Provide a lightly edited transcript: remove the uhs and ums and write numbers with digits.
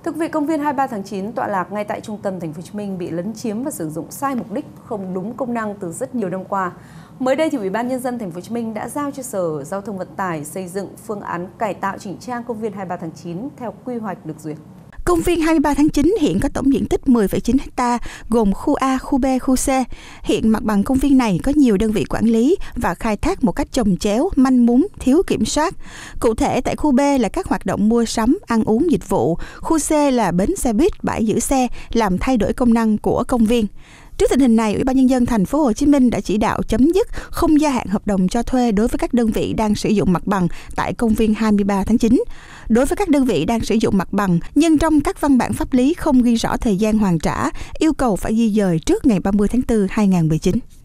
Thưa quý vị, công viên 23 tháng 9 tọa lạc ngay tại trung tâm thành phố Hồ Chí Minh bị lấn chiếm và sử dụng sai mục đích, không đúng công năng từ rất nhiều năm qua. Mới đây thì Ủy ban nhân dân thành phố Hồ Chí Minh đã giao cho Sở Giao thông Vận tải xây dựng phương án cải tạo chỉnh trang công viên 23 tháng 9 theo quy hoạch được duyệt. Công viên 23 tháng 9 hiện có tổng diện tích 10,9 ha, gồm khu A, khu B, khu C. Hiện mặt bằng công viên này có nhiều đơn vị quản lý và khai thác một cách chồng chéo, manh mún, thiếu kiểm soát. Cụ thể, tại khu B là các hoạt động mua sắm, ăn uống dịch vụ, khu C là bến xe buýt, bãi giữ xe, làm thay đổi công năng của công viên. Trước tình hình này, Ủy ban nhân dân thành phố Hồ Chí Minh đã chỉ đạo chấm dứt không gia hạn hợp đồng cho thuê đối với các đơn vị đang sử dụng mặt bằng tại công viên 23 tháng 9. Đối với các đơn vị đang sử dụng mặt bằng, nhưng trong các văn bản pháp lý không ghi rõ thời gian hoàn trả, yêu cầu phải di dời trước ngày 30 tháng 4 2019.